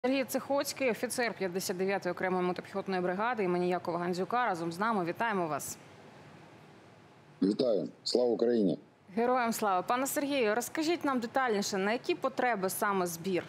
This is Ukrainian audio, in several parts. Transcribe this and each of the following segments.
Сергій Цихоцький, офіцер 59-ї окремої мотопіхотної бригади імені Якова Гандзюка, разом з нами. Вітаємо вас. Вітаю. Слава Україні. Героям слава. Пане Сергію, розкажіть нам детальніше, на які потреби саме збір?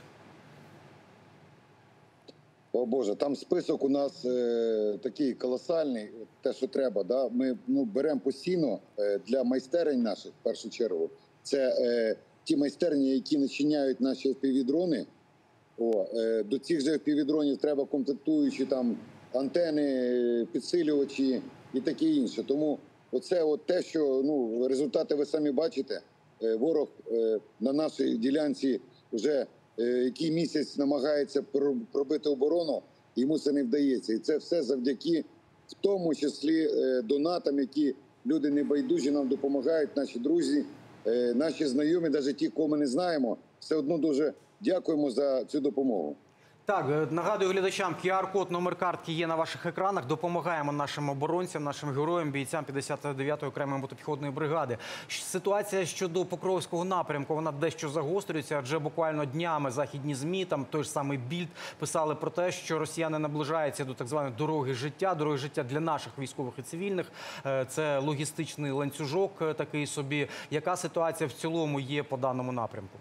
О Боже, там список у нас такий колосальний, те, що треба. Да? Ми беремо постійно для майстерень наших, в першу чергу. Це ті майстерні, які начиняють наші FPV-дрони. До цих же FPV-дронів треба комплектуючі там антени, підсилювачі і таке інше. Тому оце от те, що результати ви самі бачите. Ворог на нашій ділянці вже який місяць намагається пробити оборону, йому це не вдається. І це все завдяки, в тому числі, донатам, які люди небайдужі нам допомагають, наші друзі, наші знайомі, навіть ті, кого ми не знаємо, все одно дуже дякуємо за цю допомогу. Так, нагадую глядачам, QR-код, номер картки є на ваших екранах. Допомагаємо нашим оборонцям, нашим героям, бійцям 59-ї окремої мотопіхотної бригади. Ситуація щодо Покровського напрямку, вона дещо загострюється, адже буквально днями західні ЗМІ, там той ж самий Більд, писали про те, що росіяни наближаються до так званої дороги життя для наших військових і цивільних. Це логістичний ланцюжок такий собі. Яка ситуація в цілому є по даному напрямку?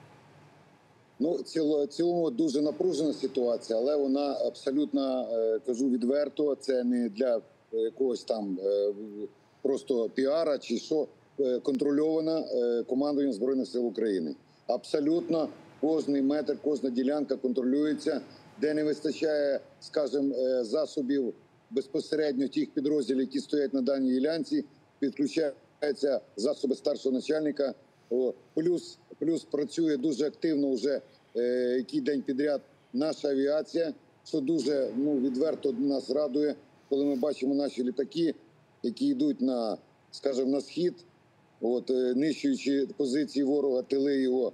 В цілому дуже напружена ситуація, але вона абсолютно, кажу відверто, це не для якогось там просто піара чи що, контрольована командуванням Збройних сил України. Абсолютно кожний метр, кожна ділянка контролюється, де не вистачає, скажімо, засобів безпосередньо тих підрозділів, які стоять на даній ділянці, підключаються засоби старшого начальника. Плюс працює дуже активно вже який день підряд наша авіація, що дуже відверто нас радує, коли ми бачимо наші літаки, які йдуть на, скажімо, на схід, нищуючи позиції ворога, тили його.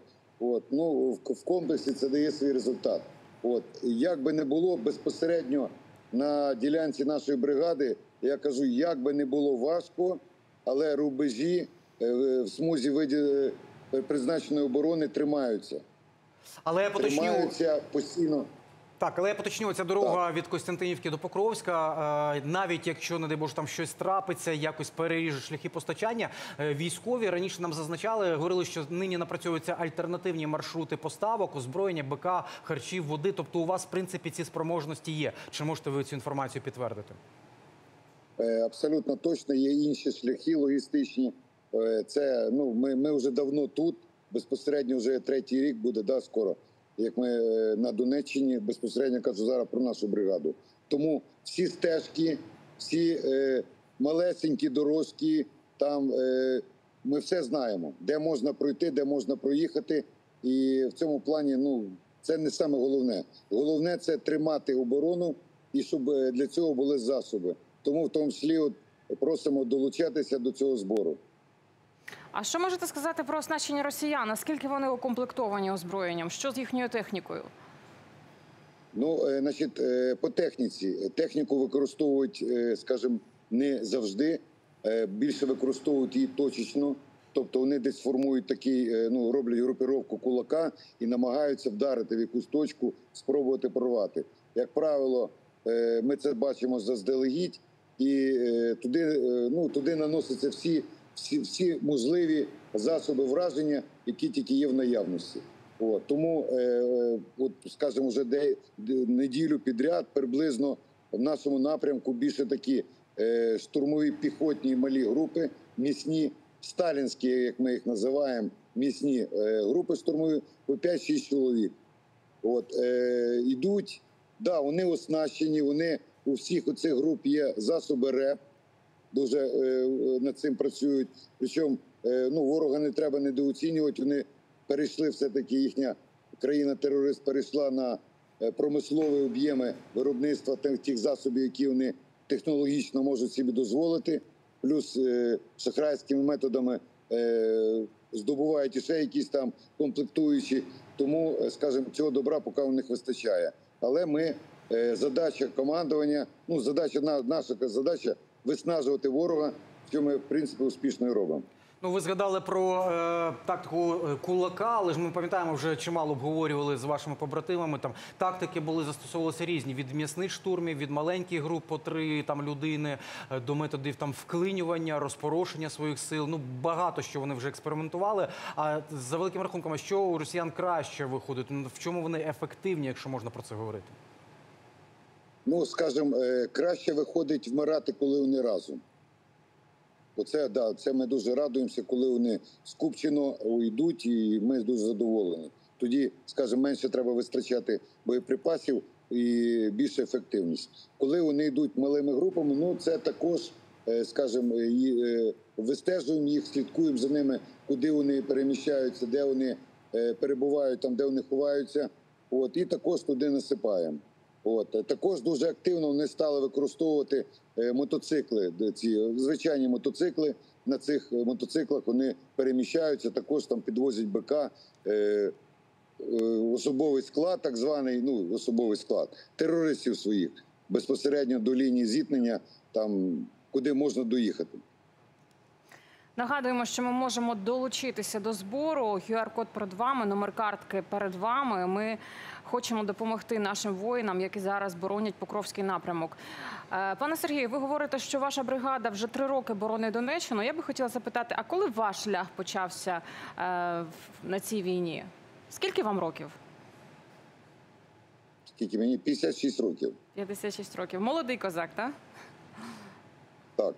В комплексі це дає свій результат. Як би не було безпосередньо на ділянці нашої бригади, я кажу, як би не було важко, але рубежі в смузі призначеної оборони тримаються. Але я поточню... Тримаються постійно. Так, але я поточню, ця дорога від Костянтинівки до Покровська, навіть якщо, не дай Боже, там щось трапиться, якось переріже шляхи постачання, військові раніше нам зазначали, говорили, що нині напрацьовуються альтернативні маршрути поставок, озброєння, БК, харчів, води. Тобто у вас, в принципі, ці спроможності є. Чи можете ви цю інформацію підтвердити? Абсолютно точно, є інші шляхи логістичні. Це, ми вже давно тут, безпосередньо вже третій рік буде, скоро, як ми на Донеччині, безпосередньо кажу зараз про нашу бригаду. Тому всі стежки, всі малесенькі дорожки, там ми все знаємо, де можна пройти, де можна проїхати. І в цьому плані, це не саме головне. Головне – це тримати оборону і щоб для цього були засоби. Тому в тому числі просимо долучатися до цього збору. А що можете сказати про оснащення росіян? Наскільки вони укомплектовані озброєнням? Що з їхньою технікою? По техніці. Техніку використовують, скажімо, не завжди. Більше використовують її точечно. Тобто вони десь формують такий, роблять групіровку кулака і намагаються вдарити в якусь точку, спробувати порвати. Як правило, ми це бачимо заздалегідь, і туди наносяться всі можливі засоби враження, які тільки є в наявності. Тому, скажімо, вже неділю підряд приблизно в нашому напрямку більше такі штурмові піхотні малі групи, міцні, сталінські, як ми їх називаємо, міцні групи штурмові, по 5-6 чоловік. Ідуть, вони оснащені, у всіх оцих груп є засоби РЕП, дуже над цим працюють. Причому ворога не треба недооцінювати, вони перейшли все-таки, їхня країна-терорист перейшла на промислові об'єми виробництва тих засобів, які вони технологічно можуть собі дозволити. Плюс шахрайськими методами здобувають іще якісь там комплектуючі. Тому, скажімо, цього добра поки у них вистачає. Але задача командування, наша задача виснажувати ворога, що ми, в принципі, успішно і робимо. Ну, ви згадали про тактику кулака, але ж ми пам'ятаємо, вже чимало обговорювали з вашими побратимами. Там тактики застосовувалися різні: від м'ясних штурмів, від маленьких груп по 3 людини, до методів вклинювання, розпорошення своїх сил. Ну, багато що вони вже експериментували. А за великим рахунком, а що у росіян краще виходить? В чому вони ефективні, якщо можна про це говорити? Ну, скажімо, краще виходить вмирати, коли вони разом. Оце, да, це ми дуже радуємося, коли вони скупчено йдуть, і ми дуже задоволені. Тоді, скажімо, менше треба витрачати боєприпасів і більша ефективність. Коли вони йдуть малими групами, ну це також, скажімо, вистежуємо їх, слідкуємо за ними, куди вони переміщаються, де вони перебувають, там, де вони ховаються. І також туди насипаємо. Також дуже активно вони стали використовувати мотоцикли, ці звичайні мотоцикли. На цих мотоциклах вони переміщаються, також там підвозять БК, особовий склад, так званий, ну, особовий склад, терористів своїх, безпосередньо до лінії зіткнення, там, куди можна доїхати. Нагадуємо, що ми можемо долучитися до збору. QR-код перед вами, номер картки перед вами. Ми хочемо допомогти нашим воїнам, які зараз боронять Покровський напрямок. Пане Сергію, ви говорите, що ваша бригада вже 3 роки боронить Донеччину. Я би хотіла запитати, а коли ваш шлях почався на цій війні? Скільки вам років? Скільки мені? 56 років. 56 років. Молодий козак, так? Так.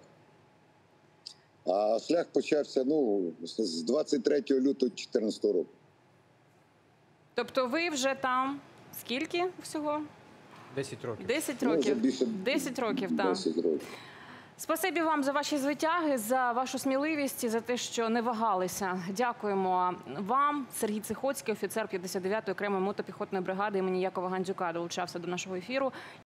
А шлях почався, ну, з 23 лютого 2014 року. Тобто ви вже там скільки всього? 10 років. 10 Ну, вже років. більше 10 років, так. 10 років. Спасибі вам за ваші звитяги, за вашу сміливість і за те, що не вагалися. Дякуємо вам. Сергій Цихоцький, офіцер 59-ї окремої мотопіхотної бригади імені Якова Гандзюка, долучався до нашого ефіру.